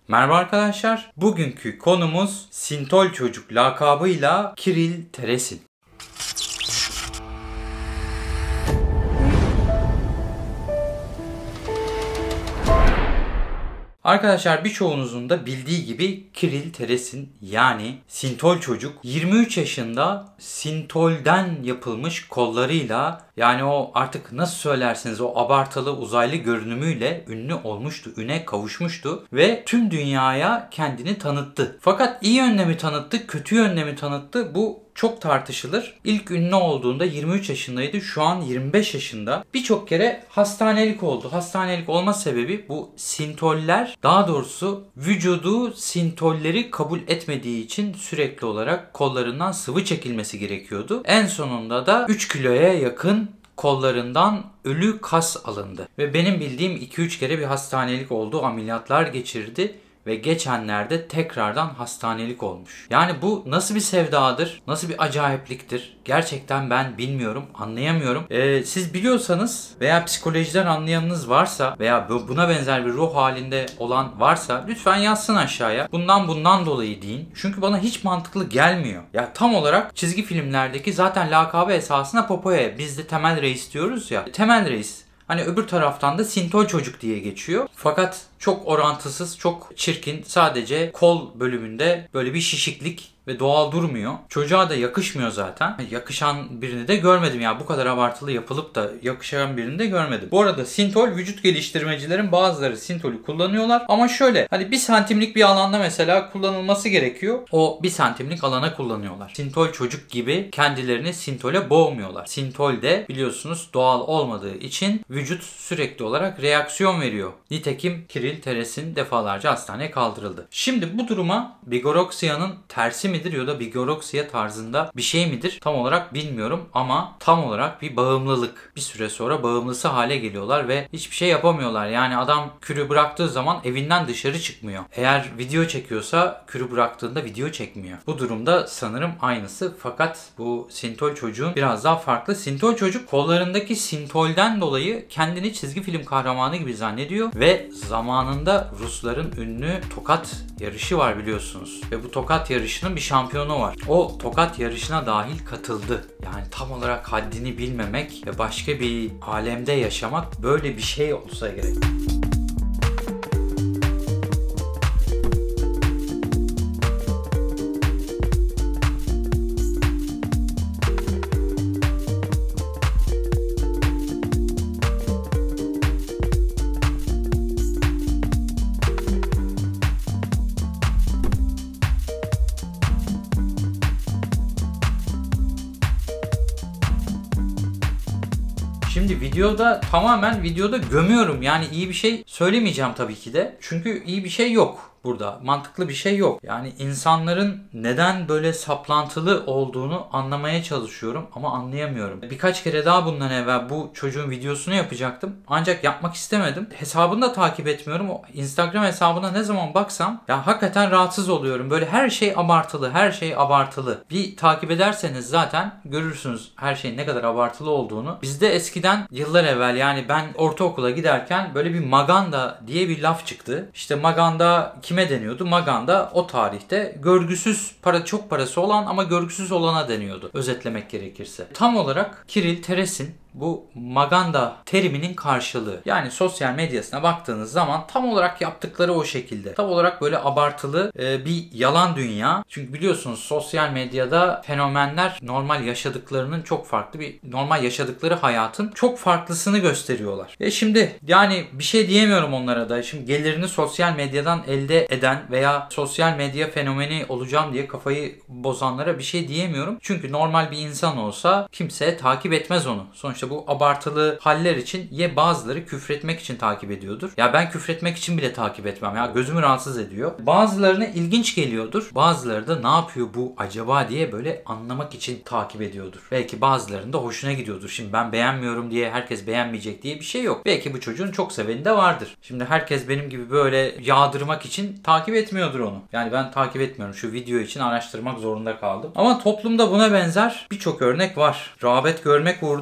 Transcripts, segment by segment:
Merhaba arkadaşlar. Bugünkü konumuz Sintol Çocuk lakabıyla Kiril Teresin. Arkadaşlar birçoğunuzun da bildiği gibi Kiril Teresin yani Sintol Çocuk 23 yaşında Sintol'den yapılmış kollarıyla yani o artık nasıl söylersiniz o abartılı uzaylı görünümüyle ünlü olmuştu, üne kavuşmuştu ve tüm dünyaya kendini tanıttı. Fakat iyi yönde mi tanıttı, kötü yönde mi tanıttı bu çok tartışılır. İlk ünlü olduğunda 23 yaşındaydı. Şu an 25 yaşında. Birçok kere hastanelik oldu. Hastanelik olma sebebi bu sintoller, daha doğrusu vücudu sintolleri kabul etmediği için sürekli olarak kollarından sıvı çekilmesi gerekiyordu. En sonunda da 3 kiloya yakın kollarından ölü kas alındı. Ve benim bildiğim 2-3 kere bir hastanelik oldu. Ameliyatlar geçirdi. Ve geçenlerde tekrardan hastanelik olmuş. Yani bu nasıl bir sevdadır? Nasıl bir acayipliktir? Gerçekten ben bilmiyorum, anlayamıyorum. Siz biliyorsanız veya psikolojiden anlayanınız varsa veya buna benzer bir ruh halinde olan varsa lütfen yazsın aşağıya. Bundan dolayı deyin. Çünkü bana hiç mantıklı gelmiyor. Ya tam olarak çizgi filmlerdeki zaten lakabı esasında Popoya. Biz de Temel Reis diyoruz ya. Temel Reis. Hani öbür taraftan da Sintol Çocuk diye geçiyor. Fakat çok orantısız, çok çirkin. Sadece kol bölümünde böyle bir şişiklik ve doğal durmuyor. Çocuğa da yakışmıyor zaten. Yakışan birini de görmedim ya. Bu kadar abartılı yapılıp da yakışan birini de görmedim. Bu arada Sintol vücut geliştirmecilerin bazıları Sintol'ü kullanıyorlar. Ama şöyle hani 1 santimlik bir alanda mesela kullanılması gerekiyor. O 1 santimlik alana kullanıyorlar. Sintol Çocuk gibi kendilerini Sintol'e boğmuyorlar. Sintol de biliyorsunuz doğal olmadığı için vücut sürekli olarak reaksiyon veriyor. Nitekim Kiril Teresin defalarca hastaneye kaldırıldı. Şimdi bu duruma Bigorexia'nın tersi midir ya da Bigorexia tarzında bir şey midir tam olarak bilmiyorum ama tam olarak bir bağımlılık. Bir süre sonra bağımlısı hale geliyorlar ve hiçbir şey yapamıyorlar. Yani adam kürü bıraktığı zaman evinden dışarı çıkmıyor. Eğer video çekiyorsa kürü bıraktığında video çekmiyor. Bu durumda sanırım aynısı fakat bu Sintol Çocuğun biraz daha farklı. Sintol Çocuk kollarındaki sintolden dolayı kendini çizgi film kahramanı gibi zannediyor ve zamanında Rusların ünlü tokat yarışı var biliyorsunuz. Ve bu tokat yarışının bir şampiyonu var. O tokat yarışına dahil katıldı. Yani tam olarak haddini bilmemek ve başka bir alemde yaşamak böyle bir şey olsa gerek. Şimdi tamamen videoda gömüyorum. Yani iyi bir şey söylemeyeceğim tabii ki de. Çünkü iyi bir şey yok burada. Mantıklı bir şey yok. Yani insanların neden böyle saplantılı olduğunu anlamaya çalışıyorum ama anlayamıyorum. Birkaç kere daha bundan evvel bu çocuğun videosunu yapacaktım. Ancak yapmak istemedim. Hesabını da takip etmiyorum. O Instagram hesabına ne zaman baksam ya hakikaten rahatsız oluyorum. Böyle her şey abartılı, her şey abartılı. Bir takip ederseniz zaten görürsünüz her şeyin ne kadar abartılı olduğunu. Bizde eskiden yıllar evvel yani ben ortaokula giderken böyle bir maganda diye bir laf çıktı. İşte maganda kime deniyordu? Maganda o tarihte görgüsüz, çok parası olan ama görgüsüz olana deniyordu. Özetlemek gerekirse. Tam olarak Kiril Teresin bu maganda teriminin karşılığı. Yani sosyal medyasına baktığınız zaman tam olarak yaptıkları o şekilde. Tam olarak böyle abartılı bir yalan dünya. Çünkü biliyorsunuz sosyal medyada fenomenler normal yaşadıklarının çok farklı normal yaşadıkları hayatın çok farklısını gösteriyorlar. Ve şimdi yani bir şey diyemiyorum onlara da. Şimdi gelirini sosyal medyadan elde eden veya sosyal medya fenomeni olacağım diye kafayı bozanlara bir şey diyemiyorum. Çünkü normal bir insan olsa kimse takip etmez onu. Sonuçta bu abartılı haller için bazıları küfretmek için takip ediyordur. Ya ben küfretmek için bile takip etmem. Ya gözümü rahatsız ediyor. Bazılarına ilginç geliyordur. Bazıları da ne yapıyor bu acaba diye böyle anlamak için takip ediyordur. Belki bazılarının da hoşuna gidiyordur. Şimdi ben beğenmiyorum diye herkes beğenmeyecek diye bir şey yok. Belki bu çocuğun çok seveni de vardır. Şimdi herkes benim gibi böyle yağdırmak için takip etmiyordur onu. Yani ben takip etmiyorum. Şu video için araştırmak zorunda kaldım. Ama toplumda buna benzer birçok örnek var. Rağbet görmek uğruna denge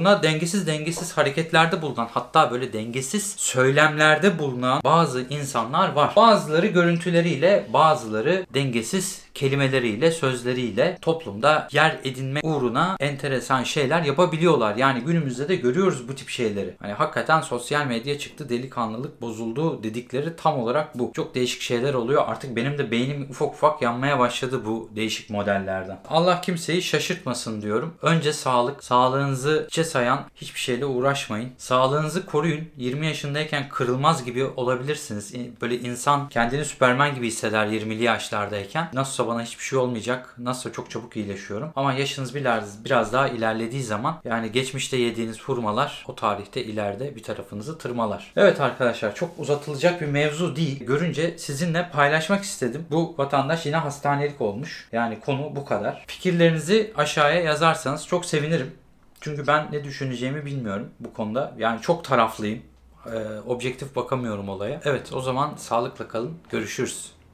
dengesiz hareketlerde bulunan, hatta böyle dengesiz söylemlerde bulunan bazı insanlar var. Bazıları görüntüleriyle, bazıları dengesiz kelimeleriyle, sözleriyle toplumda yer edinme uğruna enteresan şeyler yapabiliyorlar. Yani günümüzde de görüyoruz bu tip şeyleri. Hani hakikaten sosyal medya çıktı, delikanlılık bozuldu dedikleri tam olarak bu. Çok değişik şeyler oluyor. Artık benim de beynim ufak ufak yanmaya başladı bu değişik modellerden. Allah kimseyi şaşırtmasın diyorum. Önce sağlık. Sağlığınızı hiçe sayan hiçbir şeyle uğraşmayın. Sağlığınızı koruyun. 20 yaşındayken kırılmaz gibi olabilirsiniz. Böyle insan kendini Süperman gibi hisseder 20'li yaşlardayken. Nasılsa bana hiçbir şey olmayacak. Nasılsa çok çabuk iyileşiyorum. Ama yaşınız biraz daha ilerlediği zaman, yani geçmişte yediğiniz hurmalar o tarihte ileride bir tarafınızı tırmalar. Evet arkadaşlar, çok uzatılacak bir mevzu değil. Görünce sizinle paylaşmak istedim. Bu vatandaş yine hastanelik olmuş. Yani konu bu kadar. Fikirlerinizi aşağıya yazarsanız çok sevinirim. Çünkü ben ne düşüneceğimi bilmiyorum bu konuda. Yani çok taraflıyım. Objektif bakamıyorum olaya. Evet, o zaman sağlıkla kalın. Görüşürüz.